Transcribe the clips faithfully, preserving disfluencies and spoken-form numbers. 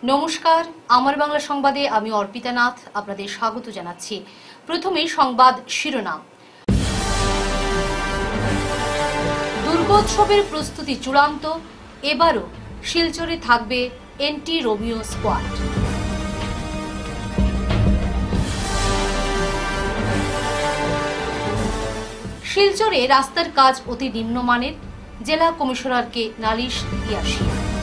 নমস্কার, আমার বাংলা সংবাদে আমি অর্পিতা নাথ আপনাদের স্বাগত জানাচ্ছি। প্রথমেই সংবাদ শিরোনাম। দুর্গোৎসবের প্রস্তুতি চূড়ান্ত, এবারও শিলচরে থাকবে এন্টি রোমিও স্কোয়াড। শিলচরে রাস্তার কাজ অতি নিম্নমানের, জেলা কমিশনারকে নালিশ ইয়াশি।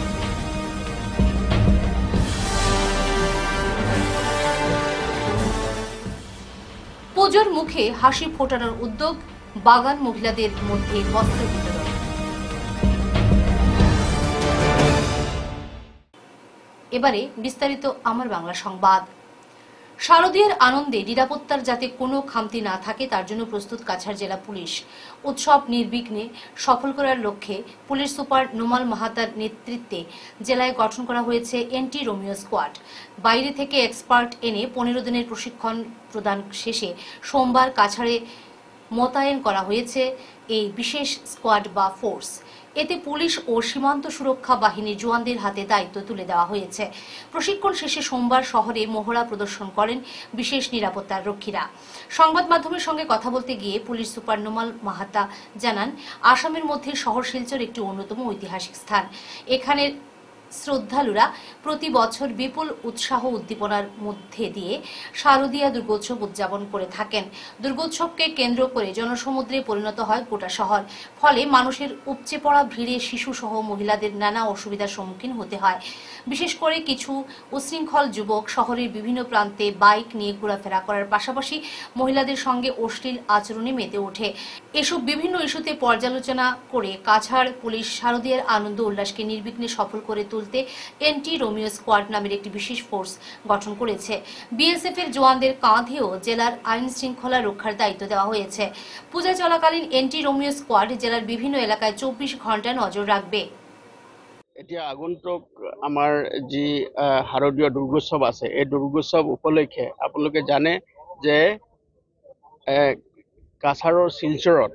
পুজোর মুখে হাসি ফোটানোর উদ্যোগ, বাগান মহিলাদের মধ্যে বস্ত্র বিতরণ। এবারে বিস্তারিত আমার বাংলা সংবাদ। শারদীয়ার আনন্দে নিরাপত্তার যাতে কোনো খামতি না থাকে তার জন্য প্রস্তুত কাছাড় জেলা পুলিশ। উৎসব নির্বিঘ্নে সফল করার লক্ষ্যে পুলিশ সুপার নোমাল মাহাতার নেতৃত্বে জেলায় গঠন করা হয়েছে এন্টি রোমিও স্কোয়াড। বাইরে থেকে এক্সপার্ট এনে পনেরো দিনের প্রশিক্ষণ প্রদান শেষে সোমবার কাছাড়ে মোতায়েন করা হয়েছে এই বিশেষ স্কোয়াড বা ফোর্স। এতে পুলিশ ও সীমান্ত সুরক্ষা বাহিনীর জওয়ানদের হাতে দায়িত্ব তুলে দেওয়া হয়েছে। প্রশিক্ষণ শেষে সোমবার শহরে মহড়া প্রদর্শন করেন বিশেষ নিরাপত্তার রক্ষীরা। সংবাদ মাধ্যমের সঙ্গে কথা বলতে গিয়ে পুলিশ সুপার নোমাল মাহাতা জানান, আসামের মধ্যে শহর শিলচর একটি অন্যতম ঐতিহাসিক স্থান। এখানের শ্রদ্ধালুরা প্রতি বছর বিপুল উৎসাহ উদ্দীপনার মধ্যে দিয়ে শারদীয়া দুর্গোৎসব উদযাপন করে থাকেন। দুর্গোৎসবকে কেন্দ্র করে জনসমুদ্রে পরিণত হয় গোটা শহর। ফলে মানুষের উপচে পড়া ভিড়ে শিশু সহ মহিলাদের নানা অসুবিধার সম্মুখীন হতে হয়। বিশেষ করে কিছু উচ্ছৃঙ্খল যুবক শহরের বিভিন্ন প্রান্তে বাইক নিয়ে ঘোরাফেরা করার পাশাপাশি মহিলাদের সঙ্গে অশ্লীল আচরণে মেতে ওঠে। এসব বিভিন্ন ইস্যুতে পর্যালোচনা করে কাছাড় পুলিশ শারদীয়ার আনন্দ উল্লাসকে নির্বিঘ্নে সফল করে তুলতে এন্টি রোমিও স্কোয়াড নামের একটি বিশেষ ফোর্স গঠন করেছে। বিএসএফ এর জওয়ানদের কাঁধেও জেলার আইন শৃঙ্খলা রক্ষার দায়িত্ব দেওয়া হয়েছে। পূজা চলাকালীন এন্টি রোমিও স্কোয়াড জেলার বিভিন্ন এলাকায় চব্বিশ ঘন্টা নজর রাখবে। এতিয়া আগন্তুক আমাৰ যি শাৰদীয় দুৰ্গোৎসৱ আছে, এই দুৰ্গোৎসৱ উপলক্ষে আপোনালোকে জানে যে কাছাৰৰ শিলচৰত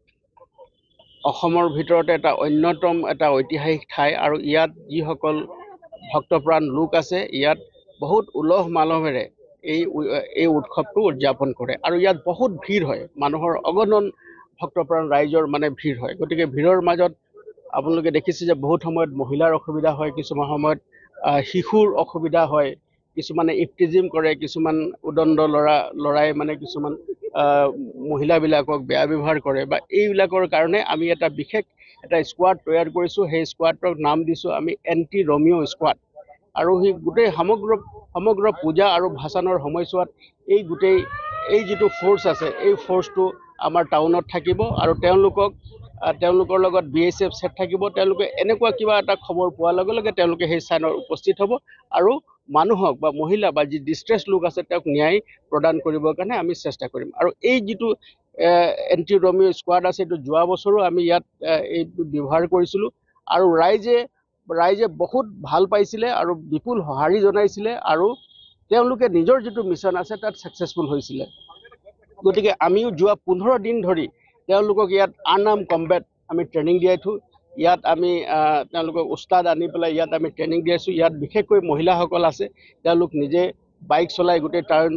অসমৰ ভিতৰতে এটা অন্যতম এটা ঐতিহাসিক ঠাই, আৰু ইয়াত যিসকল ভক্তপ্ৰাণ লোক আছে ইয়াত বহুত উলহ মালহেৰে এই এই উৎসৱটো উদযাপন কৰে। আৰু ইয়াত বহুত ভিৰ হয়, মানুহৰ অগণন ভক্তপ্ৰাণ ৰাইজৰ মানে ভিৰ হয়। গতিকে ভিৰৰ মাজত আপোনালোকে দেখিছে যে বহুত সময়ত মহিলাৰ অসুবিধা হয়, কিছুমান সময়ত শিশুৰ অসুবিধা হয়, কিছুমানে ইফটিজিম কৰে, কিছুমান উদণ্ড ল'ৰা ল'ৰাই মানে কিছুমান মহিলাবিলাকক বেয়া ব্যৱহাৰ কৰে। বা এইবিলাকৰ কাৰণে আমি এটা বিশেষ এটা স্কোৱাড তৈয়াৰ কৰিছোঁ। সেই স্কোৱাডৰ নাম দিছোঁ আমি এণ্টি ৰমিও স্কোৱাড। আৰু সেই গোটেই সমগ্ৰ সমগ্ৰ পূজা আৰু ভাসানৰ সময়ছোৱাত এই গোটেই এই যিটো ফ'ৰ্চ আছে এই ফ'ৰ্চটো আমাৰ টাউনত থাকিব, আৰু তেওঁলোকক তেওঁলোকৰ লগত বি এছ এফ ছেট থাকিব। তেওঁলোকে এনেকুৱা কিবা এটা খবৰ পোৱাৰ লগে লগে তেওঁলোকে সেই স্থানত উপস্থিত হ'ব আৰু মানুহক বা মহিলা বা যি ডিষ্ট্ৰেছ লোক আছে তেওঁক ন্যায় প্ৰদান কৰিবৰ কাৰণে আমি চেষ্টা কৰিম। আৰু এই যিটো এণ্টি ৰমিও স্কোৱাড আছে এইটো যোৱা বছৰো আমি ইয়াত এইটো ব্যৱহাৰ কৰিছিলোঁ, আৰু ৰাইজে ৰাইজে বহুত ভাল পাইছিলে আৰু বিপুল সঁহাৰি জনাইছিলে, আৰু তেওঁলোকে নিজৰ যিটো মিছন আছে তাত ছাকচেছফুল হৈছিলে। গতিকে আমিও যোৱা পোন্ধৰ দিন ধৰি তেওঁলোকক ইয়াত আৰ্ম কম্বেট আমি ট্ৰেইনিং দিয়াইছোঁ। ইয়াত আমি তেওঁলোকক উস্তাদ আনি পেলাই ইয়াত আমি ট্ৰেইনিং দিয়াইছোঁ। ইয়াত বিশেষকৈ মহিলাসকল আছে, তেওঁলোক নিজে বাইক চলাই গোটেই টাউন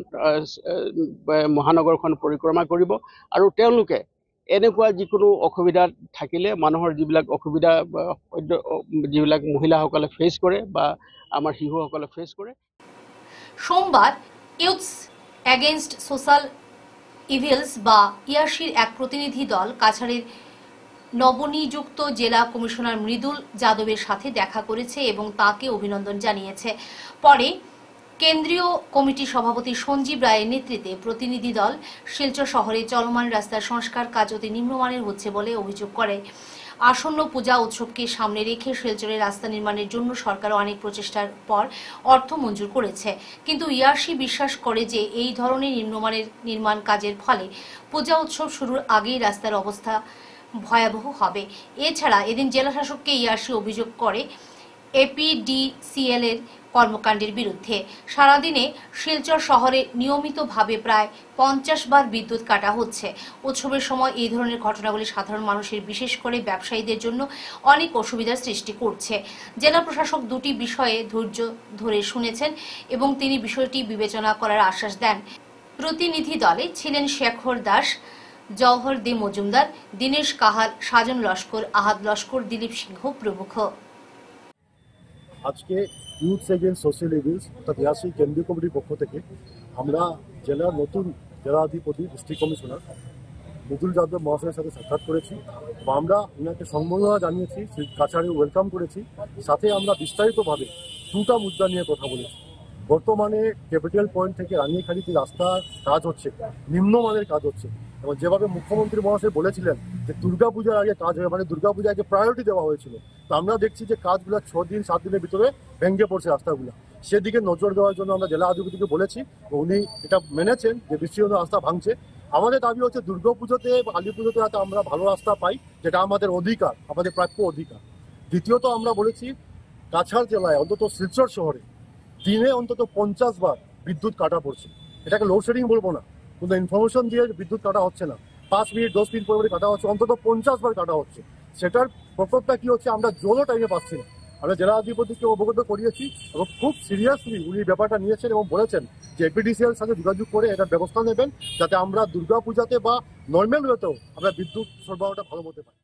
মহানগৰখন পৰিক্ৰমা কৰিব, আৰু তেওঁলোকে এনেকুৱা যিকোনো অসুবিধা থাকিলে মানুহৰ যিবিলাক অসুবিধা যিবিলাক মহিলাসকলে ফেচ কৰে বা আমাৰ শিশুসকলে ফেচ কৰে। সোমবার ইউথস এগেইনস্ট সোশ্যাল ইভিলস বা ইয়াশির এক প্রতিনিধি দল কাছাড়ের নবনিযুক্ত জেলা কমিশনার মৃদুল যাদবের সাথে দেখা করেছে এবং তাকে অভিনন্দন জানিয়েছে। পরে কেন্দ্রীয় কমিটির সভাপতি সঞ্জীব রায়ের নেতৃত্বে প্রতিনিধি দল শিলচর শহরে চলমান রাস্তার সংস্কার কাজ অতি নিম্নমানের হচ্ছে বলে অভিযোগ করে। আসন্ন পূজা উৎসবকে সামনে রেখে শিলচরে রাস্তা নির্মাণের জন্য সরকার অনেক প্রচেষ্টার পর অর্থ মঞ্জুর করেছে, কিন্তু ইয়াশি বিশ্বাস করে যে এই ধরনের নিম্নমানের নির্মাণ কাজের ফলে পূজা উৎসব শুরুর আগেই রাস্তার অবস্থা ভয়াবহ হবে। এছাড়া এদিন জেলা শাসককে ইয়াশি অভিযোগ করে এপিডিসিএল এর কর্মকাণ্ডের বিরুদ্ধে। সারাদিনে শিলচর শহরে নিয়মিতভাবে প্রায় পঞ্চাশ বার বিদ্যুৎ কাটা হচ্ছে। উৎসবের সময় এই ধরনের ঘটনাগুলি সাধারণ মানুষের, বিশেষ করে ব্যবসায়ীদের জন্য অনেক অসুবিধার সৃষ্টি করছে। জেলা প্রশাসক দুটি বিষয়ে ধৈর্য ধরে শুনেছেন এবং তিনি বিষয়টি বিবেচনা করার আশ্বাস দেন। প্রতিনিধি দলে ছিলেন শেখর দাস, জওহর দে মজুমদার, দীনেশ কাহাল, সাজন লস্কর, আহাদ লস্কর, দিলীপ সিংহ প্রমুখ। আজকে ইউথস এগেইনস্ট সোশ্যাল ইভিলস অর্থাৎ ইয়াসি কেন্দ্রীয় কমিটির পক্ষ থেকে আমরা জেলার নতুন জেলাধিপতি ডিস্ট্রিক্ট কমিশনার মুদুল যাদব মহাশয়ের সাথে সাক্ষাৎ করেছি বা আমরা ওনাকে সম্বোধনা জানিয়েছি, কাছাড়ে ওয়েলকাম করেছি। সাথে আমরা বিস্তারিতভাবে দুটা মুদ্রা নিয়ে কথা বলেছি। বর্তমানে ক্যাপিটাল পয়েন্ট থেকে রানিয়াখালী যে রাস্তার কাজ হচ্ছে, নিম্নমানের কাজ হচ্ছে, এবং যেভাবে মুখ্যমন্ত্রী মহাশয় বলেছিলেন যে দুর্গাপূজার আগে কাজ হবে, মানে দুর্গাপূজার আগে প্রায়োরিটি দেওয়া হয়েছিল, তো আমরা দেখছি যে কাজগুলো ছ দিন সাত দিনের ভিতরে ভেঙে পড়ছে রাস্তাগুলো। সেদিকে নজর দেওয়ার জন্য আমরা জেলা অধিপতিকে বলেছি, উনি এটা মেনেছেন যে বিস্তীর্ণ রাস্তা ভাঙছে। আমাদের দাবি হচ্ছে দুর্গাপুজোতে বা কালী পুজোতে যাতে আমরা ভালো রাস্তা পাই, যেটা আমাদের অধিকার, আমাদের প্রাপ্য অধিকার। দ্বিতীয়ত আমরা বলেছি কাছাড় জেলায় অন্তত শিলচর শহরে দিনে অন্তত পঞ্চাশ বার বিদ্যুৎ কাটা পড়ছে। এটাকে লোডশেডিং বলবো না, কোনো ইনফরমেশন দিয়ে বিদ্যুৎ কাটা হচ্ছে না, পাঁচ মিনিট দশ মিনিট পরে কাটা হচ্ছে, অন্তত পঞ্চাশ বার কাটা হচ্ছে। সেটার প্রকোপটা কি হচ্ছে আমরা জলও টাইমে পাচ্ছি না। আমরা জেলা অধিপতিকে অবগত করিয়েছি এবং খুব সিরিয়াসলি উনি ব্যাপারটা নিয়েছেন এবং বলেছেন যে এপিডিসিএল সাথে যোগাযোগ করে এটার ব্যবস্থা নেবেন যাতে আমরা দুর্গাপূজাতে বা নর্মাল ওয়েতেও আমরা বিদ্যুৎ সরবরাহটা ভালো হতে পারি।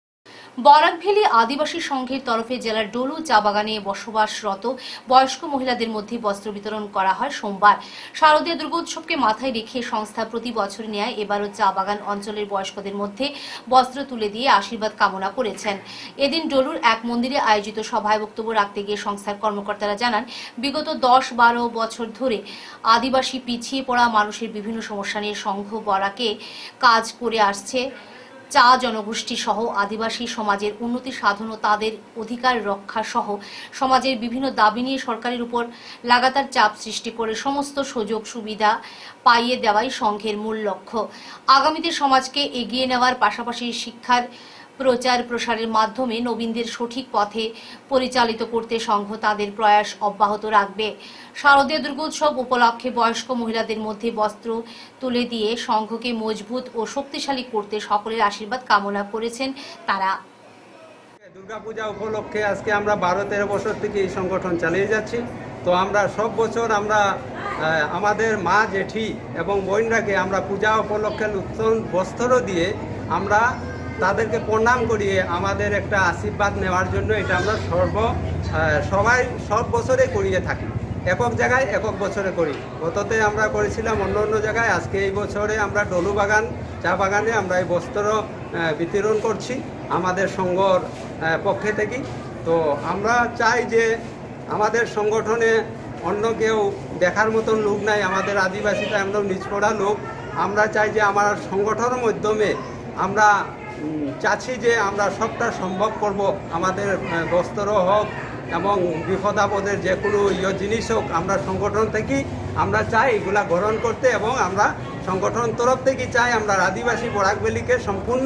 বরাকভেলী আদিবাসী সংঘের তরফে জেলার ডলু চা বাগানে বসবাসরত বয়স্ক মহিলাদের মধ্যে বস্ত্র বিতরণ করা হয় সোমবার। শারদীয় দুর্গোৎসবকে মাথায় রেখে সংস্থা প্রতি বছর নেয় এবারও চা বাগান অঞ্চলের বয়স্কদের মধ্যে বস্ত্র তুলে দিয়ে আশীর্বাদ কামনা করেছেন। এদিন ডলুর এক মন্দিরে আয়োজিত সভায় বক্তব্য রাখতে গিয়ে সংস্থার কর্মকর্তারা জানান, বিগত দশ বারো বছর ধরে আদিবাসী পিছিয়ে পড়া মানুষের বিভিন্ন সমস্যা নিয়ে সংঘ বরাকে কাজ করে আসছে। চা জনগোষ্ঠী সহ আদিবাসী সমাজের উন্নতি সাধন ও তাদের অধিকার রক্ষা সহ সমাজের বিভিন্ন দাবি নিয়ে সরকারের উপর লাগাতার চাপ সৃষ্টি করে সমস্ত সুযোগ সুবিধা পাইয়ে দেওয়াই সংঘের মূল লক্ষ্য। আগামীতে সমাজকে এগিয়ে নেওয়ার পাশাপাশি শিক্ষার প্রচার প্রসারের মাধ্যমে নবীনদের সঠিক পথে পরিচালিত করতে সংঘ তাদের প্রয়াস অব্যাহত রাখবে। শারদীয় দুর্গোৎসব উপলক্ষে বয়স্ক মহিলাদের মধ্যে বস্ত্র তুলে দিয়ে সংঘকে মজবুত ও শক্তিশালী করতে সকলের আশীর্বাদ কামনা করেছেন তারা। দুর্গাপূজা উপলক্ষে আজকে আমরা বারো তেরো বছর থেকে এই সংগঠন চালিয়ে যাচ্ছি। তো আমরা সব বছর আমরা আমাদের মা জেঠি এবং বোনরাকে আমরা পূজা উপলক্ষে নতুন বস্ত্র দিয়ে আমরা তাদেরকে প্রণাম করিয়ে আমাদের একটা আশীর্বাদ নেওয়ার জন্য এটা আমরা সর্ব সবাই সব বছরে করিয়ে থাকি। একক জায়গায় একক বছরে করি। গততে আমরা করেছিলাম অন্য অন্য জায়গায়, আজকে এই বছরে আমরা ডলু বাগান চা বাগানে আমরা এই বস্ত্র বিতরণ করছি আমাদের সংঘর পক্ষে থেকে। তো আমরা চাই যে আমাদের সংগঠনে অন্য কেউ দেখার মতন লোক নাই, আমাদের আদিবাসীরা একদম নিচপড়া লোক। আমরা চাই যে আমার সংগঠনের মাধ্যমে আমরা চাচ্ছি যে আমরা সবটা সম্ভব করব, আমাদের বস্ত্র হোক এবং বিপদ আপদের যে কোনো ইয়ে জিনিস হোক আমরা সংগঠন থেকে আমরা চাই এগুলা গ্রহণ করতে, এবং আমরা সংগঠন তরফ থেকে চাই আমরা আদিবাসী বরাকভেলীকে সম্পূর্ণ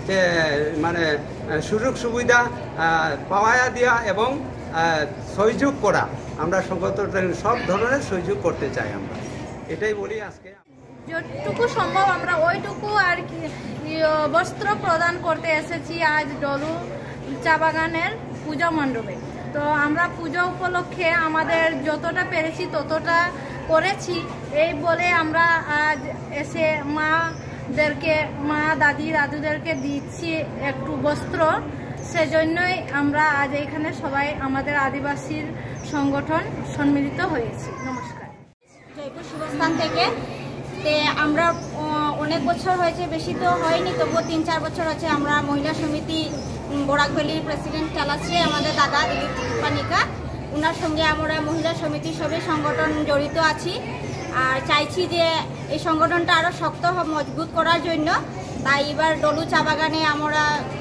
মানে সুযোগ সুবিধা পাওয়া দেওয়া এবং সহযোগ করা। আমরা সংগঠন সব ধরনের সহযোগ করতে চাই, আমরা এটাই বলি। আজকে যতটুকু সম্ভব আমরা ওইটুকু আর কি বস্ত্র প্রদান করতে এসেছি আজ ডলু চা বাগানের পূজা মণ্ডপে। তো আমরা পূজা উপলক্ষে আমাদের যতটা পেরেছি ততটা করেছি, এই বলে আমরা আজ এসে মাদেরকে মা দাদি দাদুদেরকে দিচ্ছি একটু বস্ত্র। সেজন্যই আমরা আজ এখানে সবাই আমাদের আদিবাসীর সংগঠন সম্মিলিত হয়েছি। নমস্কার। জয়পুর শিবস্থান থেকে তে আমরা অনেক বছর হয়েছে, বেশি তো হয়নি, তবুও তিন চার বছর হচ্ছে আমরা মহিলা সমিতি বরাকভেলীর প্রেসিডেন্ট চালাচ্ছে আমাদের দাদা দিলীপ পানিকা। ওনার সঙ্গে আমরা মহিলা সমিতি সবই সংগঠন জড়িত আছি আর চাইছি যে এই সংগঠনটা আরও শক্ত মজবুত করার জন্য। তাই এবার ডলু চা বাগানে আমরা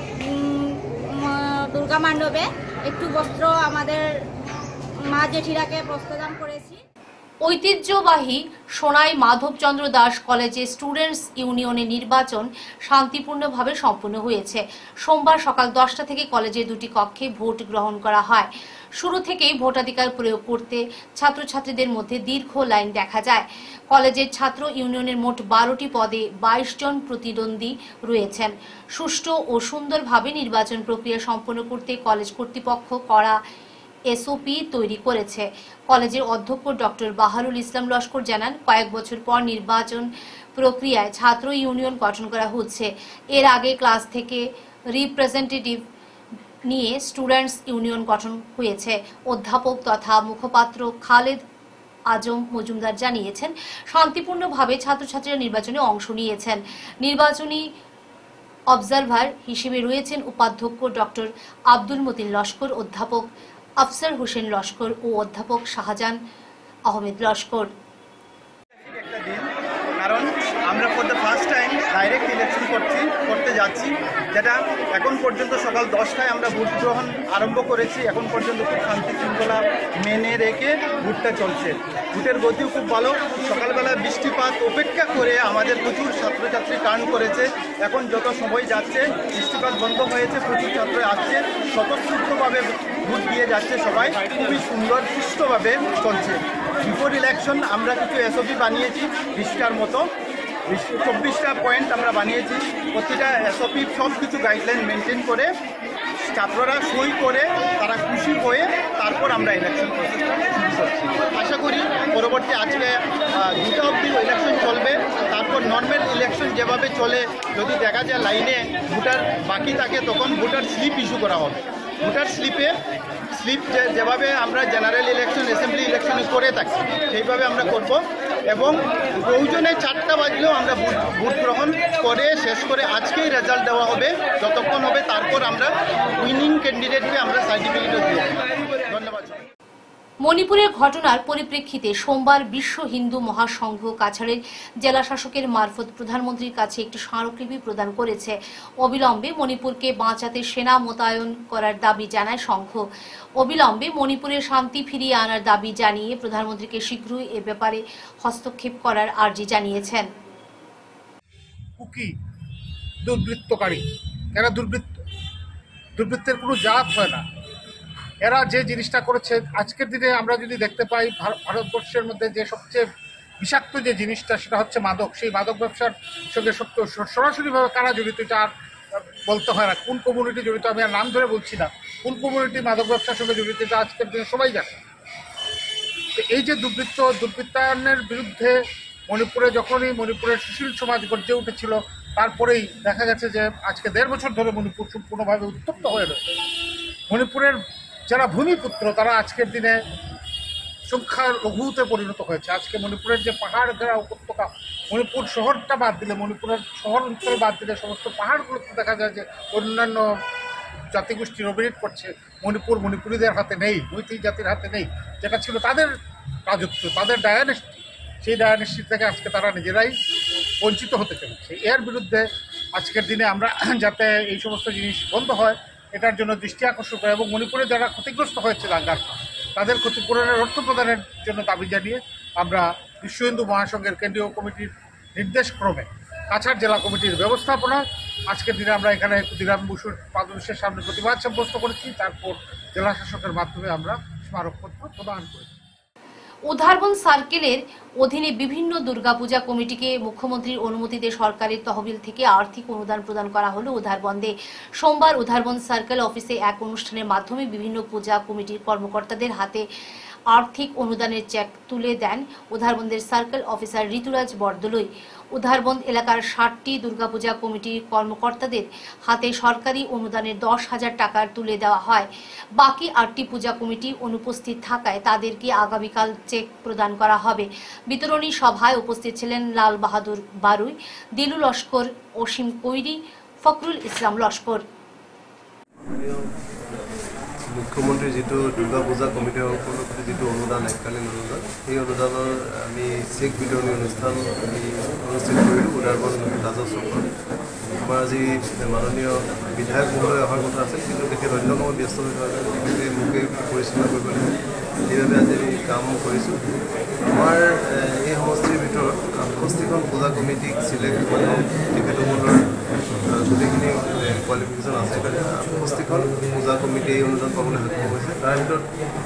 দুর্গা মণ্ডপে একটু বস্ত্র আমাদের মা জেঠিরাকে প্রস্তুদান করেছি। ঐতিহ্যবাহী সোনাই মাধবচন্দ্র দাস কলেজে স্টুডেন্টস ইউনিয়নের নির্বাচন শান্তিপূর্ণভাবে সম্পন্ন হয়েছে। সোমবার সকাল দশটা থেকে কলেজের দুটি কক্ষে ভোট গ্রহণ করা হয়। শুরু থেকেই ভোটাধিকার প্রয়োগ করতে ছাত্রছাত্রীদের মধ্যে দীর্ঘ লাইন দেখা যায়। কলেজের ছাত্র ইউনিয়নের মোট বারোটি পদে বাইশ জন প্রতিদ্বন্দ্বী রয়েছেন। সুষ্ঠু ও সুন্দরভাবে নির্বাচন প্রক্রিয়া সম্পন্ন করতে কলেজ কর্তৃপক্ষ করা এসওপি তৈরি করেছে। কলেজের অধ্যক্ষ ডক্টর বাহারুল ইসলাম লস্কর জানান, কয়েক বছর পর নির্বাচন প্রক্রিয়ায় ছাত্র ইউনিয়ন গঠন করা হচ্ছে। এর আগে ক্লাস থেকে রিপ্রেজেন্টেটিভ নিয়ে স্টুডেন্টস ইউনিয়ন গঠন হয়েছে। অধ্যাপক তথা মুখপাত্র খালেদ আজম মজুমদার জানিয়েছেন, শান্তিপূর্ণভাবে ছাত্রছাত্রীরা নির্বাচনে অংশ নিয়েছেন। নির্বাচনী অবজারভার হিসেবে রয়েছেন উপাধ্যক্ষ ডক্টর আব্দুল মতিন লস্কর, অধ্যাপক আফসার হোসেন লস্কর ও অধ্যাপক শাহজাহান আহমেদ লস্কর। কারণ আমরা for the first time direct election করছি করতে যাচ্ছি, যেটা এখন পর্যন্ত সকাল দশটায় আমরা ভোট গ্রহণ আরম্ভ করেছি। এখন পর্যন্ত খুব শান্তি শৃঙ্খলা মেনে রেখে ভোটটা চলছে। ভোটের গতিও খুব ভালো। সকালবেলা বৃষ্টিপাত উপেক্ষা করে আমাদের প্রচুর ছাত্রছাত্রী টার্ন করেছে। এখন যত সময় যাচ্ছে বৃষ্টিপাত বন্ধ হয়েছে, প্রচুর ছাত্র আসছে, স্বতঃস্ফূর্তভাবে ভোট দিয়ে যাচ্ছে। সবাই খুবই সুন্দর সুষ্ঠুভাবে চলছে। বিফোর ইলেকশন আমরা কিছু এসওপি বানিয়েছি বিশটার মতো, চব্বিশটা পয়েন্ট আমরা বানিয়েছি। প্রতিটা এসওপি সব কিছু গাইডলাইন মেনটেন করে ছাত্ররা সই করে তারা খুশি হয়ে তারপর আমরা ইলেকশন প্রসেসটা শুরু করছি। আশা করি পরবর্তী আজকে দুটো অবধি ইলেকশন চলবে। তারপর নর্মাল ইলেকশন যেভাবে চলে, যদি দেখা যায় লাইনে ভোটার বাকি থাকে তখন ভোটার স্লিপ ইস্যু করা হবে। ভোটার স্লিপে স্লিপ যেভাবে আমরা জেনারেল ইলেকশন অ্যাসেম্বলি ইলেকশনে করে থাকি সেইভাবে আমরা করব এবং প্রয়োজনে চারটা বাজলেও আমরা ভোট ভোট গ্রহণ করে শেষ করে আজকেই রেজাল্ট দেওয়া হবে। যতক্ষণ হবে তারপর আমরা উইনিং ক্যান্ডিডেটকে আমরা সার্টিফিকেটও দিয়ে দেব। ধন্যবাদ। মণিপুরের ঘটনার পরিপ্রেক্ষিতে সোমবার বিশ্ব হিন্দু মহাসংঘ কাছাড়ের জেলা শাসকের মারফত প্রধানমন্ত্রীর কাছে একটি স্মারকলিপি প্রদান করেছে। অবিলম্বে মণিপুরকে বাঁচাতে সেনা মোতায়েন করার দাবি জানায় সংঘ। অবিলম্বে মণিপুরের শান্তি ফিরিয়ে আনার দাবি জানিয়ে প্রধানমন্ত্রীকে শীঘ্রই এ ব্যাপারে হস্তক্ষেপ করার আর্জি জানিয়েছেন। কুকি দুর্বৃত্তকারী, এরা দুর্বৃত্ত, দুর্বৃত্তের কোনো জাত হয় না। এরা যে জিনিসটা করেছে আজকের দিনে আমরা যদি দেখতে পাই, ভারতবর্ষের মধ্যে যে সবচেয়ে বিষাক্ত যে জিনিসটা সেটা হচ্ছে মাদক। সেই মাদক ব্যবসার সঙ্গে সত্য সরাসরিভাবে কারা জড়িত এটা আর বলতে হয় না। কোন কমিউনিটি জড়িত আমি আর নাম ধরে বলছি না, কোন কমিউনিটি মাদক ব্যবসার সঙ্গে জড়িত এটা আজকের দিনে সবাই জানে। তো এই যে দুর্বৃত্ত দুর্বৃত্তায়নের বিরুদ্ধে মণিপুরে যখনই মণিপুরের সুশীল সমাজ গর্জে উঠেছিল, তারপরেই দেখা গেছে যে আজকে দেড় বছর ধরে মণিপুর সম্পূর্ণভাবে উত্তপ্ত হয়ে রয়েছে। মণিপুরের যারা ভূমিপুত্র তারা আজকের দিনে সংখ্যার লঘুতে পরিণত হয়েছে। আজকে মণিপুরের যে পাহাড় ঘেরা উপত্যকা, মণিপুর শহরটা বাদ দিলে, মণিপুরের শহর অঞ্চল বাদ দিলে সমস্ত পাহাড়গুলোতে দেখা যায় যে অন্যান্য জাতিগোষ্ঠী ডমিনেট করছে। মণিপুর মণিপুরীদের হাতে নেই, মৈতৈ জাতির হাতে নেই, যেটা ছিল তাদের রাজত্ব, তাদের ডায়ানেস্টি। সেই ডায়ানেস্টি থেকে আজকে তারা নিজেরাই বঞ্চিত হতে চলেছে। এর বিরুদ্ধে আজকের দিনে আমরা যাতে এই সমস্ত জিনিস বন্ধ হয় এটার জন্য দৃষ্টি আকর্ষণ করে এবং মণিপুরে যারা ক্ষতিগ্রস্ত হয়েছে দাঙ্গার তাদের ক্ষতিপূরণের অর্থ প্রদানের জন্য দাবি জানিয়ে আমরা বিশ্ব হিন্দু মহাসংঘের কেন্দ্রীয় কমিটির নির্দেশক্রমে কাছাড় জেলা কমিটির ব্যবস্থাপনা আজকের দিনে আমরা এখানে ক্ষুদিরাম বসুর পাদদেশের সামনে প্রতিবাদ সাব্যস্ত করেছি। তারপর জেলা শাসকের মাধ্যমে আমরা স্মারকপত্র প্রদান করেছি। উধারবন সার্কেলের অধীনে বিভিন্ন দুর্গাপূজা কমিটিকে মুখ্যমন্ত্রীর অনুমতিতে সরকারের তহবিল থেকে আর্থিক অনুদান প্রদান করা হলো। উধারবন্দে সোমবার উধারবন সার্কেল অফিসে এক অনুষ্ঠানের মাধ্যমে বিভিন্ন পূজা কমিটির কর্মকর্তাদের হাতে আর্থিক অনুদানের চেক তুলে দেন উধারবন্দের সার্কেল অফিসার ঋতুরাজ বরদলৈ। উধারবন্দ এলাকার ষাটটি দুর্গাপূজা কমিটির কর্মকর্তাদের হাতে সরকারি অনুদানের দশ হাজার টাকা তুলে দেওয়া হয়। বাকি আটটি পূজা কমিটি অনুপস্থিত থাকায় তাদেরকে আগামীকাল চেক প্রদান করা হবে। বিতরণী সভায় উপস্থিত ছিলেন লাল বাহাদুর বারুই, দিলু লস্কর, অসীম কৈরি, ফখরুল ইসলাম লস্কর। মুখ্যমন্ত্রীৰ যিটো দুৰ্গা পূজা কমিটিৰ উপলক্ষে যিটো অনুদান এককালীন অনুদান, সেই অনুদানৰ আমি চেক বিতৰণী অনুষ্ঠান আমি অনুষ্ঠিত কৰিলোঁ উধাৰবন ৰাজহ চক্ৰত। আমাৰ আজি মাননীয় বিধায়ক মহোদয় অহাৰ কথা আছিল, কিন্তু তেখেত অন্য কামত ব্যস্ত হৈ থকা তেখেতে মোকেই পৰিচালনা কৰিব লাগিব। সেইভাবে আজি আমি কাম কৰিছোঁ। আমাৰ এই সমষ্টিৰ ভিতৰত সমষ্টিখন পূজা কমিটিক চিলেক্ট মানে তেখেতসকলৰ গোটেইখিনি কোৱালিফিকেশ্যন আছে কাৰণে সমষ্টিখন পূজা কমিটি এই অনুদান পাবলৈ সক্ষম হৈছে। তাৰ ভিতৰত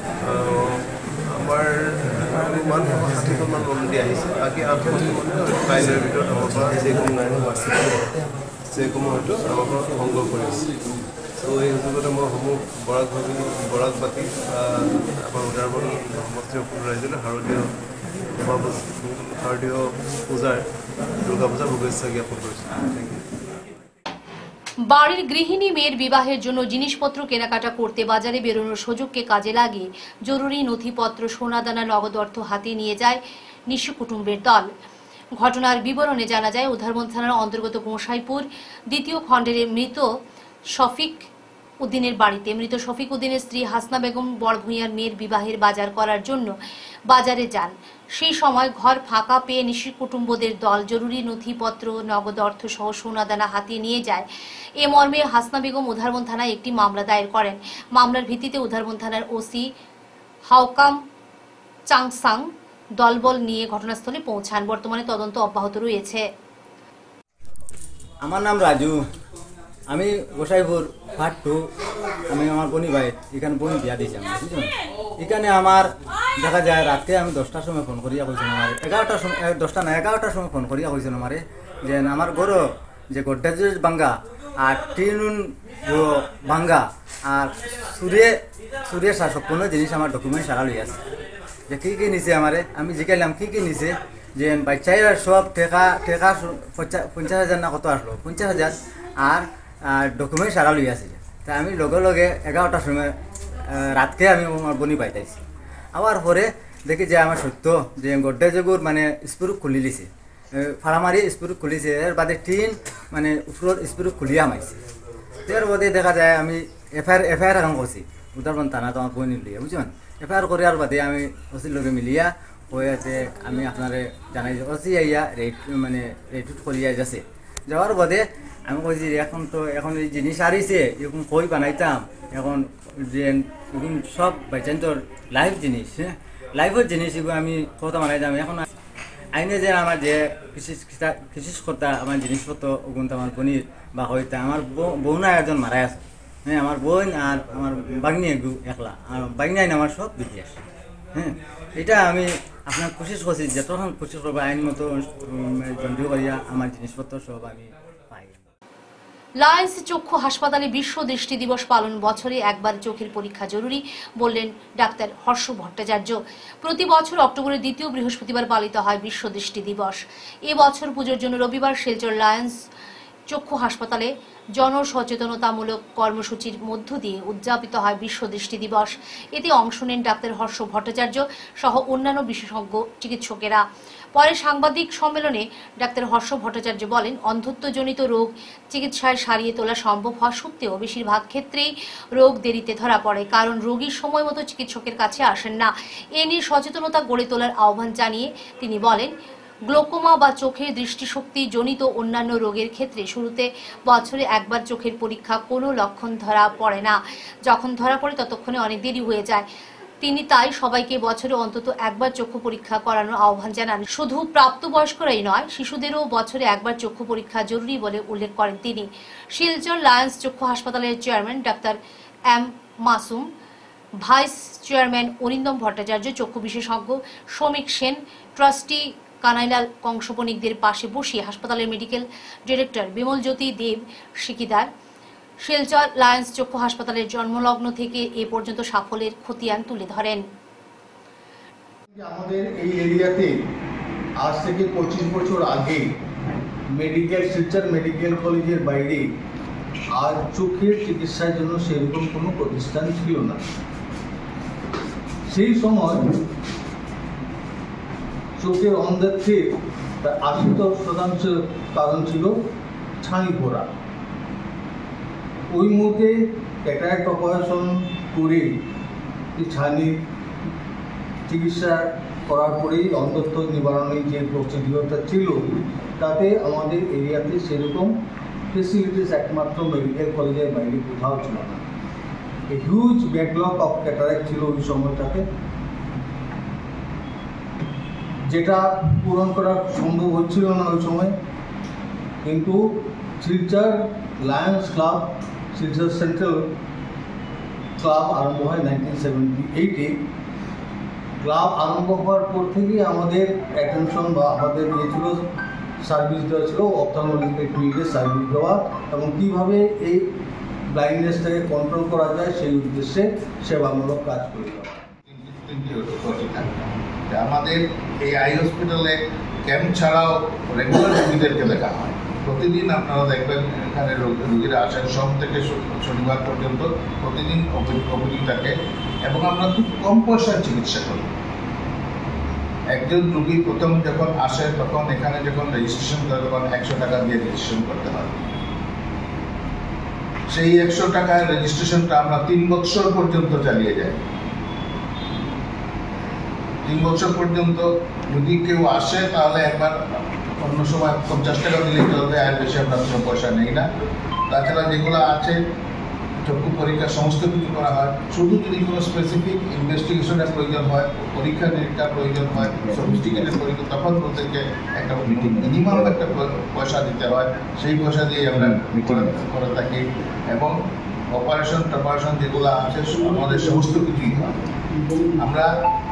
আমাৰ অনুমান ষাঠিখনমান মন্দিৰ আহিছে, বাকী আঠখন কাইলৈৰ ভিতৰত আমাৰ পৰা যিসমূহ সেইসমূহ হয়তো আমাৰ পৰা সংগ্ৰহ কৰিছে। ত' এই সুযোগতে মই সমূহ বৰাক ভাবি বৰাক বাতি আমাৰ উদাৰবন সমষ্টিৰ সকলো ৰাইজলৈ শাৰদীয় শাৰদীয় পূজাৰ দুৰ্গা পূজাৰ শুভেচ্ছা জ্ঞাপন কৰিছোঁ। Thank you. বাড়ির গৃহিণী মেয়ের বিবাহের জন্য জিনিসপত্র কেনাকাটা করতে বাজারে বেরোনোর সুযোগকে কাজে লাগিয়ে জরুরি নথিপত্র সোনাদানা নগদ অর্থ হাতে নিয়ে যায় নিশু কুটুম্বের দল। ঘটনার বিবরণে জানা যায় উধারবন থানার অন্তর্গত গোসাইপুর দ্বিতীয় খণ্ডের মৃত শফিক উদ্দিনের বাড়িতে মৃত শফিক উদ্দিনের স্ত্রী হাসনা বেগম বড়ভূঁইয়ার মেয়ের বিবাহের বাজার করার জন্য বাজারে যান। সেই সময় ঘর ফাঁকা পেয়ে নিশি কুটুম্বদের দল জরুরি নথিপত্র নগদ অর্থ সহ সোনাদানা হাতিয়ে নিয়ে যায়। এ মর্মে হাসনা বেগম উধারবন থানায় একটি মামলা দায়ের করেন। মামলার ভিত্তিতে উধারবন থানার ওসি হাওকাম চাংসাং দলবল নিয়ে ঘটনাস্থলে পৌঁছান। বর্তমানে তদন্ত অব্যাহত রয়েছে। আমার নাম রাজু, আমি গোসাইপুর পার্ট টু। আমি আমার বনি ভাই এখানে বোন বিয়া দিয়েছি আমি, বুঝলেন। এখানে আমার দেখা যায় রাতে আমি দশটার সময় ফোন করিয়া কইছেন আমার এগারোটার সময় দশটা না এগারোটার সময় ফোন করিয়া কইছেন আমারে যে আমার গরো যে গোড্রেজ ভাঙ্গা আর টিনুন ভাঙ্গা আর সুরে সুরে শাসক কোনো জিনিস আমার ডকুমেন্ট সারা লই আছে। যে কী কী নিছে আমারে আমি জিজ্ঞাইলাম কী কী নিছে, যে বাচ্চাইরা সব টেকা টেকা পঞ্চাশ হাজার না কত আসলো পঞ্চাশ হাজার আর ডকুমেন্ট সারা লই আছে। তা আমি লগে লগে এগারোটার সময় রাতকে আমি আমার বনি পাইতাইছি। আবার পরে দেখি যে আমার সত্য যে গোড্রেজগুর মানে স্প্রু খুলি দিছে, ফাড়ামারি স্প্রু খুলিছে, এর বাদে টিন মানে উপর স্প্রু খুলিয়া মাইছে। এর বাদে দেখা যায় আমি এফআইআর এফআইআর এখন করছি উদারবন থানা তো আমার বনি লিয়া, বুঝছেন। এফআইআর করার বাদে আমি ওসির লগে মিলিয়া হয়ে আছে আমি আপনারে জানাই যে ওসি আইয়া রেট মানে রেটুট করিয়া যাচ্ছে। যাওয়ার বাদে আমি কইছি এখন তো এখন এই জিনিস আরিছে এরকম কই বানাইতাম এখন যে এখন সব বাইচান তোর লাইভ জিনিস, হ্যাঁ লাইভের জিনিস এগুলো আমি কথা বানাইতাম। এখন আইনে যে আমার যে কৃষি কৃষি কর্তা আমার জিনিসপত্র ওগুন তো আমার বোনির বা হইতা আমার বোনা একজন মারাই আছে, হ্যাঁ আমার বোন আর আমার বাগনি একটু একলা আর বাগনি আইন আমার সব বিক্রি আসে। হ্যাঁ এটা আমি আপনার কোশিশ করছি যে তখন কোশিশ করবো আইন মতো জন্ডিও করিয়া আমার জিনিসপত্র সব আমি পাই। লায়েন্স চক্ষু হাসপাতালে বিশ্ব দৃষ্টি দিবস পালন বছরে একবার চোখের পরীক্ষা জরুরি বললেন ডাক্তার হর্ষ ভট্টাচার্য। প্রতি বছর অক্টোবরের দ্বিতীয় বৃহস্পতিবার পালিত হয় বিশ্ব দৃষ্টি দিবস। এ বছর পুজোর জন্য রবিবার শিলচর লায়েন্স চক্ষু হাসপাতালে জনসচেতনতামূলক কর্মসূচির মধ্য দিয়ে উদযাপিত হয় বিশ্ব দৃষ্টি দিবস। এতে অংশ নেন ডাক্তার হর্ষ ভট্টাচার্য সহ অন্যান্য বিশেষজ্ঞ চিকিৎসকেরা। পরে সাংবাদিক সম্মেলনে ডাক্তার হর্ষ ভট্টাচার্য বলেন, অন্ধত্বজনিত রোগ চিকিৎসায় সারিয়ে তোলা সম্ভব হওয়া সত্ত্বেও বেশিরভাগ ক্ষেত্রেই রোগ দেরিতে ধরা পড়ে, কারণ রোগীর সময় মতো চিকিৎসকের কাছে আসেন না। এ নিয়ে সচেতনতা গড়ে তোলার আহ্বান জানিয়ে তিনি বলেন, গ্লোকোমা বা চোখের দৃষ্টিশক্তি জনিত অন্যান্য রোগের ক্ষেত্রে শুরুতে বছরে একবার চোখের পরীক্ষা কোনো লক্ষণ ধরা পড়ে না, যখন ধরা পড়ে ততক্ষণে অনেক দেরি হয়ে যায়। তিনি তাই সবাইকে বছরে অন্তত একবার চক্ষু পরীক্ষা করানোর আহ্বান জানান। শুধু প্রাপ্তবয়স্করাই নয়, শিশুদেরও বছরে একবার চক্ষু পরীক্ষা জরুরি বলে উল্লেখ করেন তিনি। শিলচর লায়েন্স চক্ষু হাসপাতালের চেয়ারম্যান ডাক্তার M Masum, vice chairman Arindam Bhattacharya, চক্ষু বিশেষজ্ঞ শ্রমিক সেন, ট্রাস্টি কানাইলাল কংসপনিকদের পাশে বসিয়ে হাসপাতালের medical director Bimal Jyoti Deb Sikdar Silchar Lions চক্ষু হাসপাতালের জন্মলগ্ন থেকে এ পর্যন্ত সাফল্যের খতিয়ান তুলে ধরেন। আমাদের এই এরিয়াতে আজ থেকে পঁচিশ বছর আগে মেডিকেল শিলচর মেডিকেল কলেজের বাইরে আর চোখের চিকিৎসার জন্য সেরকম কোনো প্রতিষ্ঠান ছিল না। সেই সময় চোখের অন্ধত্বের আশি শতাংশ কারণ ছিল ছানি পড়া। ওই মুহূর্তে ক্যাটারাক্ট অপারেশন করে ছানি চিকিৎসা করার পরেই অন্ধত্ব নিবারণের যে প্রসিডিওরটা ছিল তাতে আমাদের এরিয়াতে সেরকম ফেসিলিটিস একমাত্র মেডিকেল কলেজের বাইরে কোথাও ছিল না। হিউজ ব্যাকলগ অফ ক্যাটারাক্ট ছিল ওই সময়টাতে। যেটা পূরণ করা সম্ভব হচ্ছিল না ওই সময়, কিন্তু Silchar Lions club, Silchar central club আরম্ভ হয় নাইনটিন সেভেন্টি এইটে। ক্লাব আরম্ভ হওয়ার পর থেকেই আমাদের অ্যাটেনশন বা আমাদের ইয়ে ছিল, সার্ভিস দেওয়া ছিল অপথলমোলজিক্যাল ক্লিনিকের সার্ভিস দেওয়া, এবং কীভাবে এই ব্লাইন্ডনেসটাকে কন্ট্রোল করা যায় সেই উদ্দেশ্যে সেবামূলক কাজ করে যাওয়া। আমাদের এই আই হসপিটালে ক্যাম্প ছাড়াও রেগুলার রোগীদেরকে দেখা হয়। প্রতিদিন আপনারা দেখবেন এখানে রোগীরা আসেন সোম থেকে শনিবার পর্যন্ত, প্রতিদিন ওপিডি থাকে এবং আমরা খুব কম পয়সার চিকিৎসা করি। একজন রোগী প্রথম যখন আসে তখন এখানে যখন রেজিস্ট্রেশন করে তখন একশো টাকা দিয়ে রেজিস্ট্রেশন করতে হয়। সেই একশো টাকার রেজিস্ট্রেশনটা আমরা তিন বছর পর্যন্ত চালিয়ে যাই। তিন বছর পর্যন্ত যদি কেউ আসে তাহলে একবার অন্য সময় পঞ্চাশ টাকা দিলেই চলবে, আর বেশি আমরা কোনো পয়সা নেই না। তাছাড়া যেগুলো আছে চক্ষু পরীক্ষা সমস্ত কিছু করা হয়। শুধু যদি কোনো স্পেসিফিক ইনভেস্টিগেশনের প্রয়োজন হয়, পরীক্ষা নিরীক্ষার প্রয়োজন হয়, সফিস্টিকেটেড পরীক্ষা, তখন ওদেরকে একটা মিনিমাম একটা পয়সা দিতে হয়। সেই পয়সা দিয়ে আমরা করে থাকি এবং অপারেশন টপারেশন যেগুলো আছে আমাদের সমস্ত কিছুই হয়। আমরা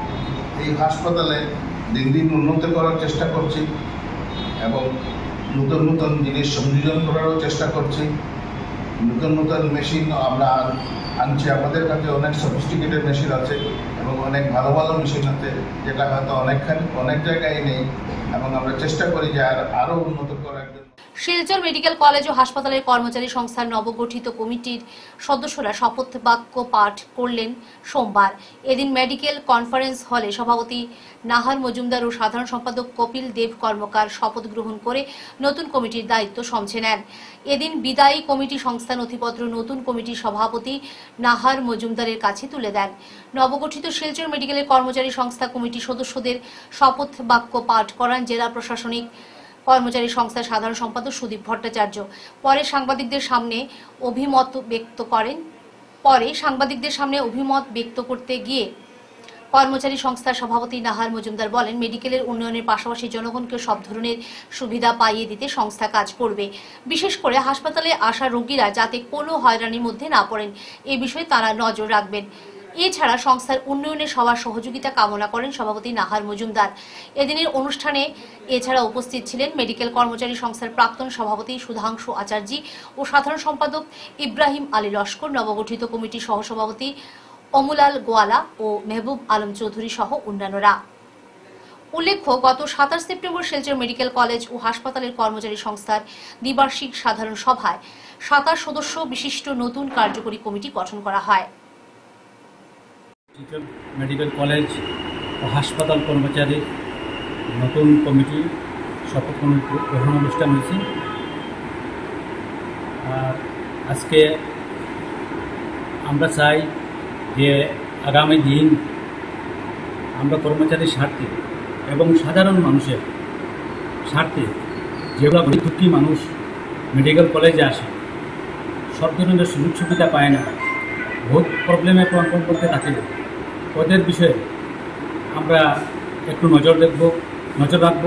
এই হাসপাতালে দিন দিন উন্নত করার চেষ্টা করছি এবং নতুন নতুন জিনিস সংযোজন করারও চেষ্টা করছি। নতুন নতুন মেশিন আমরা আনছি, আমাদের কাছে অনেক সফিস্টিকেটেড মেশিন আছে এবং অনেক ভালো ভালো মেশিন আছে যেটা হয়তো অনেকখানি অনেক জায়গায় নেই, এবং আমরা চেষ্টা করি যে আর আরও উন্নত করার জন্য। শিলচর মেডিকেল কলেজ ও হাসপাতালের কর্মচারী সংস্থার নবগঠিত কমিটির সদস্যরা শপথ বাক্য পাঠ করলেন সোমবার। এদিন মেডিকেল কনফারেন্স হলে সভাপতি নাহার মজুমদার ও সাধারণ সম্পাদক কপিল দেব কর্মকার শপথ গ্রহণ করে নতুন কমিটির দায়িত্ব সমঝে নেন। এদিন বিদায়ী কমিটি সংস্থা নথিপত্র নতুন কমিটির সভাপতি নাহার মজুমদারের কাছে তুলে দেন। নবগঠিত শিলচর মেডিকেলের কর্মচারী সংস্থা কমিটির সদস্যদের শপথ বাক্য পাঠ করান জেলা প্রশাসনিক কর্মচারী সংস্থার সাধারণ সম্পাদক সুদীপ ভট্টাচার্য। পরে সাংবাদিকদের সামনে অভিমত ব্যক্ত করেন পরে সাংবাদিকদের সামনে অভিমত ব্যক্ত করতে গিয়ে কর্মচারী সংস্থার সভাপতি নাহার মজুমদার বলেন, মেডিকেলের উন্নয়নের পাশাপাশি জনগণকে সব ধরনের সুবিধা পাইয়ে দিতে সংস্থা কাজ করবে। বিশেষ করে হাসপাতালে আসা রোগীরা যাতে কোনো হয়রানির মধ্যে না পড়েন এ বিষয়ে তারা নজর রাখবেন। এছাড়া সংস্থার উন্নয়নে সবার সহযোগিতা কামনা করেন সভাপতি নাহার মজুমদার। এদিনের অনুষ্ঠানে এছাড়া উপস্থিত ছিলেন মেডিকেল কর্মচারী সংস্থার প্রাক্তন সভাপতি সুধাংশু আচার্য ও সাধারণ সম্পাদক ইব্রাহিম আলী লস্কর, নবগঠিত কমিটির সহসভাপতি অমুলাল গোয়ালা ও মেহবুব আলম চৌধুরী সহ অন্যান্যরা। উল্লেখ্য, গত সাতাশ সেপ্টেম্বর শিলচর মেডিকেল কলেজ ও হাসপাতালের কর্মচারী সংস্থার দ্বিবার্ষিক সাধারণ সভায় সাতাশ সদস্য বিশিষ্ট নতুন কার্যকরী কমিটি গঠন করা হয়। মেডিকেল কলেজ ও হাসপাতাল কর্মচারী নতুন কমিটি শপথ গ্রহণ অনুষ্ঠান হয়েছে। আর আজকে আমরা চাই যে আগামী দিন আমরা কর্মচারীর স্বার্থে এবং সাধারণ মানুষের স্বার্থে যেগুলো দুঃখী মানুষ মেডিকেল কলেজে আসে, সব ধরনের সুযোগ সুবিধা পায় না, বহুত প্রবলেমে কন্ট্রোল করতে থাকে, ওদের বিষয়ে আমরা একটু নজর দেখব নজর রাখব।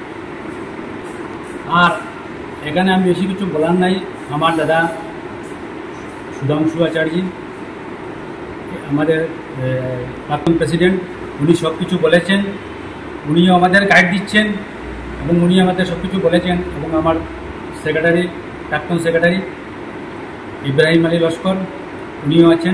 আর এখানে আমি বেশি কিছু বলার নাই। আমার দাদা সুধাংশু আচার্য, আমাদের প্রাক্তন প্রেসিডেন্ট, উনি সব কিছু বলেছেন, উনিও আমাদের গাইড দিচ্ছেন এবং উনি আমাদের সব কিছু বলেছেন। এবং আমার সেক্রেটারি, প্রাক্তন সেক্রেটারি ইব্রাহিম আলী লস্কর, উনিও আছেন।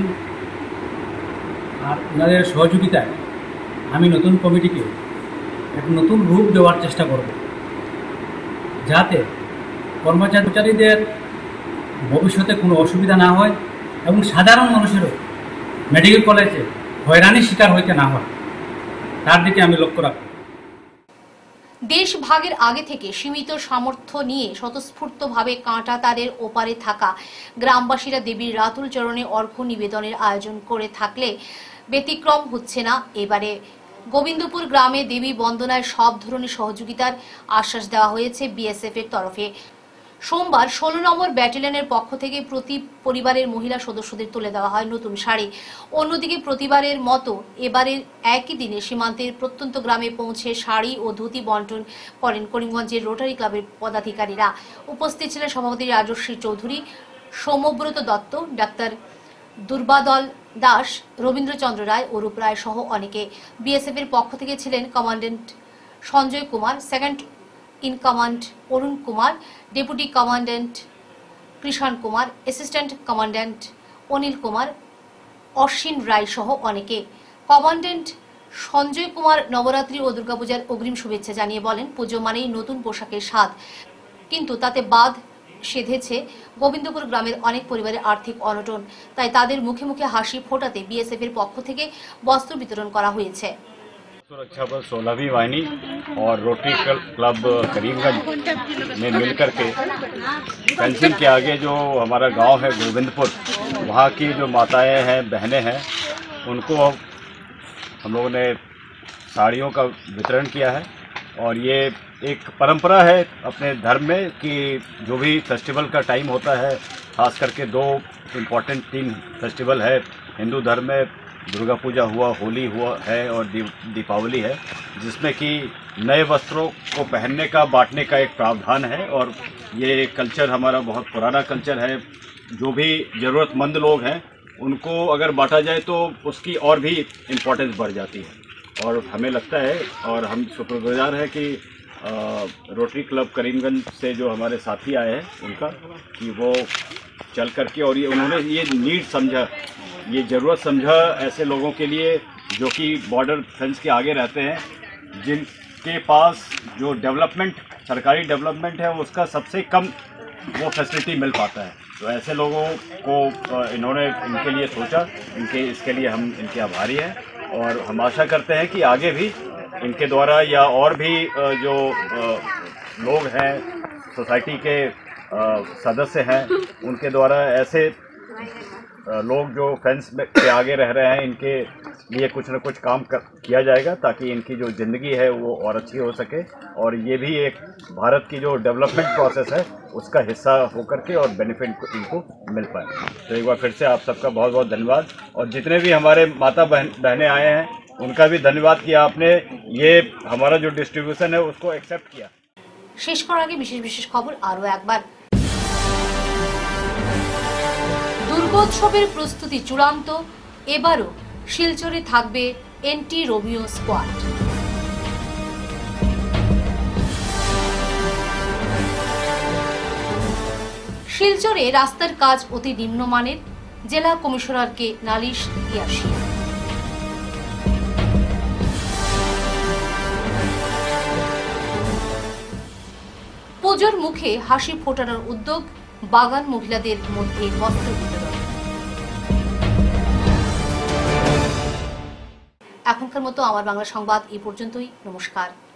আর ওনাদের সহযোগিতায় আমি নতুন কমিটিকে এক নতুন রূপ দেওয়ার চেষ্টা করব, যাতে কর্মচারীদের ভবিষ্যতে কোনো অসুবিধা না হয় এবং সাধারণ মানুষেরও মেডিকেল কলেজে হয়রানির শিকার হইতে না হয়, তার দিকে আমি লক্ষ্য রাখব। দেশ ভাগের আগে থেকে সীমিত সামর্থ্য নিয়ে স্বতঃস্ফূর্তভাবে কাঁটা তারের ওপারে থাকা গ্রামবাসীরা দেবীর রাতুল চরণে অর্ঘ্য নিবেদনের আয়োজন করে থাকলে ব্যতিক্রম হচ্ছে না এবারে। গোবিন্দপুর গ্রামে দেবী বন্দনায় সব ধরনের সহযোগিতার আশ্বাস দেওয়া হয়েছে বিএসএফ এর তরফে। সোমবার ষোলো নম্বর ব্যাটালিয়নের পক্ষ থেকে প্রতি পরিবারের মহিলা সদস্যদের তুলে দেওয়া হয় নতুন শাড়ি। অন্যদিকে প্রতিবারের মতো এবারের একই দিনে সীমান্তের প্রত্যন্ত গ্রামে পৌঁছে শাড়ি ও ধুতি বন্টন করেন করিমগঞ্জের রোটারি ক্লাবের পদাধিকারীরা। উপস্থিত ছিলেন সভাপতি রাজশ্রী চৌধুরী, সৌম্যব্রত দত্ত, ডাক্তার দুর্বাদল দাস, রবীন্দ্রচন্দ্র রায়, অরূপ রায় সহ অনেকে। বিএসএফ এর পক্ষ থেকে ছিলেন commandant Sanjay Kumar, second in command Arun Kumar, deputy commandant Krishan Kumar, assistant commandant Anil Kumar, Ashwin Roy সহ অনেকে। কমান্ড্যান্ট সঞ্জয় কুমার নবরাত্রি ও দুর্গাপূজার অগ্রিম শুভেচ্ছা জানিয়ে বলেন, পুজো মানেই নতুন পোশাকের স্বাদ, কিন্তু তাতে বাদ সেধেছে গোবিন্দপুর গ্রামের অনেক পরিবারের আর্থিক অনটন। তাই তাদের মুখে মুখে হাসি ফোটাতে বিএসএফ এর পক্ষ থেকে বস্ত্র বিতরণ করা হয়েছে। सुरक्षा बल सोलहवीं वाहिनी और रोटरी क्लब करीमगंज में मिलकर के फेंसिंग के आगे जो हमारा गांव है गोविंदपुर, वहां की जो माताएं हैं, बहनें हैं, उनको हम लोगों ने साड़ियों का वितरण किया है। और ये एक परंपरा है अपने धर्म में कि जो भी फेस्टिवल का टाइम होता है, खास करके दो इम्पोर्टेंट तीन फेस्टिवल है हिंदू धर्म में, दुर्गा पूजा हुआ, होली हुआ है और दीपावली है, जिसमें कि नए वस्त्रों को पहनने का, बांटने का एक प्रावधान है। और ये कल्चर हमारा बहुत पुराना कल्चर है। जो भी ज़रूरतमंद लोग हैं उनको अगर बांटा जाए तो उसकी और भी इम्पोर्टेंस बढ़ जाती है। और हमें लगता है और हम शुक्रगुजार हैं कि रोटरी क्लब करीमगंज से जो हमारे साथी आए हैं उनका, कि वो चल करके और ये उन्होंने ये नीड समझा, ये ज़रूरत समझा ऐसे लोगों के लिए जो कि बॉर्डर फेंस के आगे रहते हैं, जिनके पास जो डेवलपमेंट, सरकारी डेवलपमेंट है, उसका सबसे कम वो फैसिलिटी मिल पाता है। तो ऐसे लोगों को इन्होंने इनके लिए सोचा, इनके इसके लिए हम इनके आभारी हैं। और हम आशा करते हैं कि आगे भी इनके द्वारा या और भी जो लोग हैं, सोसाइटी के सदस्य हैं, उनके द्वारा ऐसे लोग जो फेंस के आगे रह रहे हैं, इनके लिए कुछ न कुछ काम कर, किया जाएगा, ताकि इनकी जो ज़िंदगी है वो और अच्छी हो सके। और ये भी एक भारत की जो डेवलपमेंट प्रोसेस है उसका हिस्सा होकर के और बेनिफिट इनको मिल पाए। तो एक बार फिर से आप सबका बहुत बहुत धन्यवाद। और जितने भी हमारे माता बहन बहनें आए हैं उनका भी धन्यवाद कि आपने ये हमारा जो डिस्ट्रीब्यूशन है उसको एक्सेप्ट किया। शेष করার আগে বিশেষ বিশেষ খবর আরো একবার। দুর্গোৎসবের প্রস্তুতি চূড়ান্ত, এবারও শিলচরে থাকবে এন্টি রোমিও স্কোয়াড। শিলচরে রাস্তার কাজ অতি নিম্নমানের, জেলা কমিশনারকে নালিশ ইয়াসি। পুজোর মুখে হাসি ফোটানোর উদ্যোগ, বাগান মহিলাদের মধ্যে বস্ত্র বিতরণ। এখনকার মতো আমার বাংলা সংবাদ এই পর্যন্তই। নমস্কার।